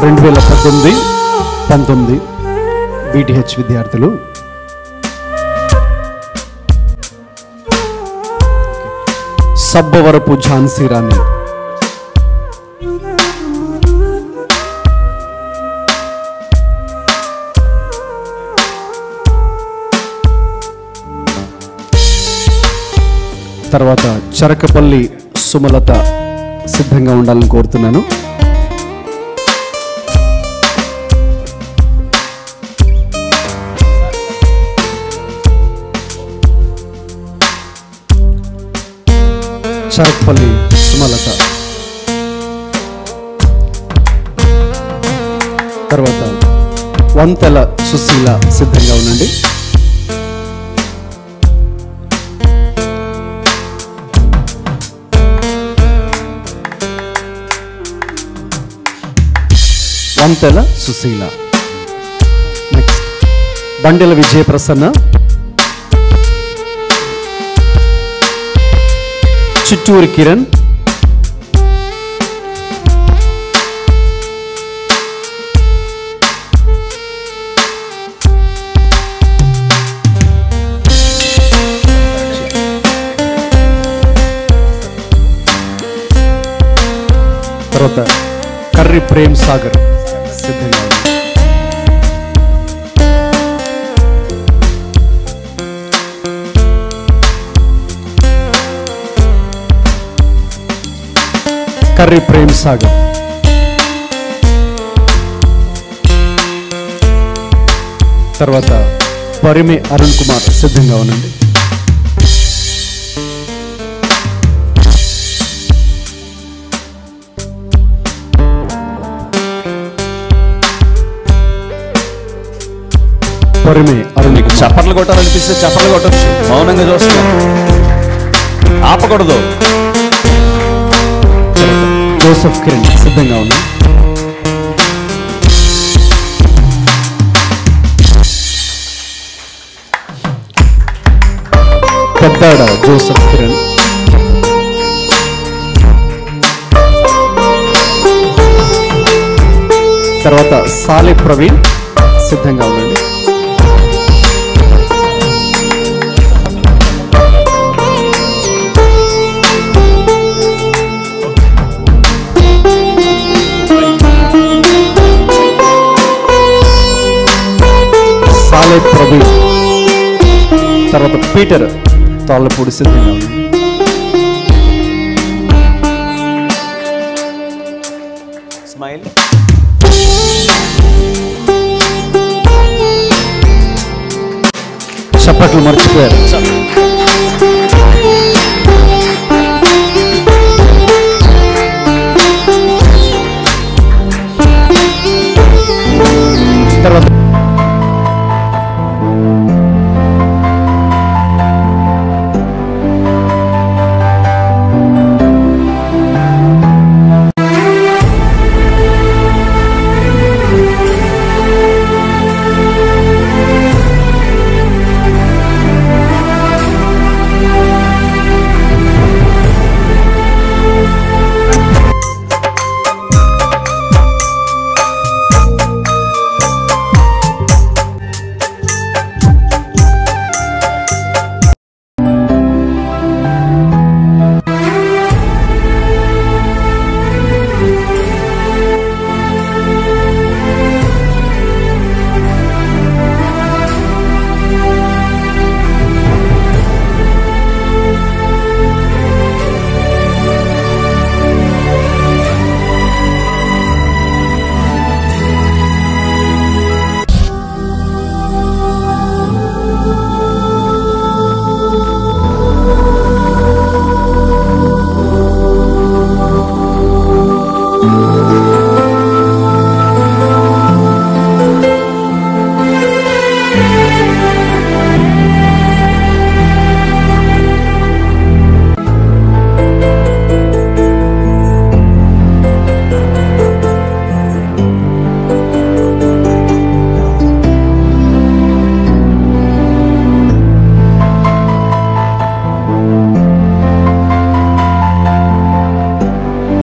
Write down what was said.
2018-19 BTH విద్యార్థులు సబ్బవరపు ఝాన్సీ రాణి, తర్వాత చరకపల్లి సుమలత సిద్ధంగా ఉండాలని కోరుతున్నాను. చరకపల్లి సుమలత, తర్వాత వంతెల సుశీల సిద్ధంగా ఉండండి. వంతెల సుశీల. నెక్స్ట్ బండెల విజయ ప్రసన్న, చిట్టూరి కిరణ్, తర్వాత కర్రి ప్రేమ్ సాగర్ సిద్ధంగా ఉంది. కర్రి ప్రేమ్ సాగర్, తర్వాత పరిమే అరుణ్ కుమార్ సిద్ధంగా ఉండండి. పరిమే అరుణ్, మీకు చప్పట్లు కొట్టాలనిపిస్తే చప్పట్లు కొట్టచ్చు, మౌనంగా చూస్తాం, ఆపకూడదు. జోసెఫ్ కిరణ్ సిద్ధంగా ఉన్నాయి. పెద్దాడ జోసెఫ్ కిరణ్, తర్వాత సాలే ప్రవీణ్ సిద్ధంగా ఉండండి. సాలే ప్రవీణ్, తర్వాత పీటర్ తాళ్ళపూడి సిద్ధంగా ఉంది. స్మైల్. చప్పట్లు మర్చిపోయారు.